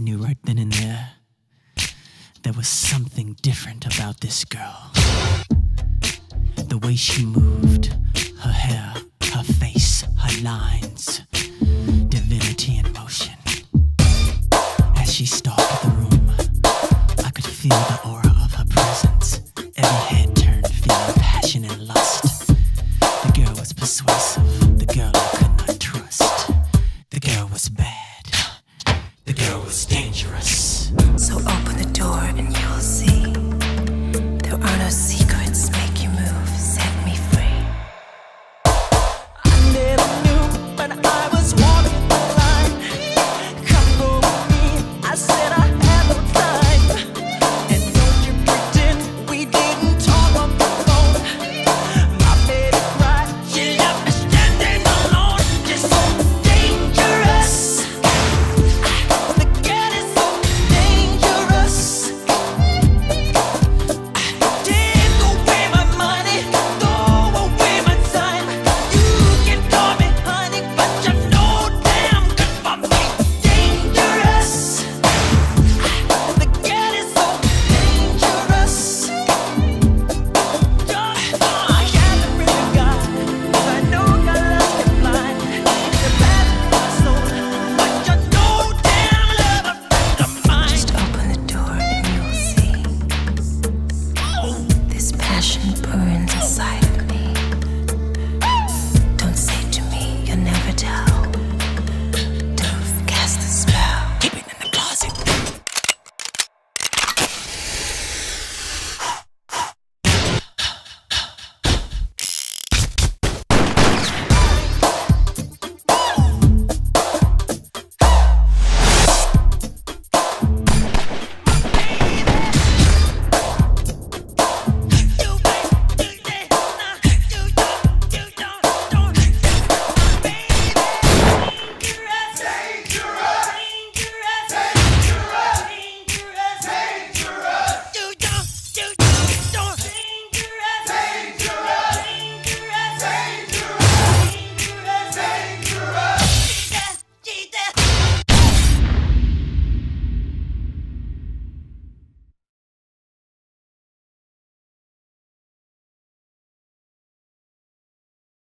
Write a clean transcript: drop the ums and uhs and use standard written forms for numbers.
knew right then and there was something different about this girl. The way she moved, her hair, her face, her lines, divinity in motion. As she stalked the room, I could feel the aura of her presence. Every head turned, feeling passion and lust. The girl was persuasive, the girl I could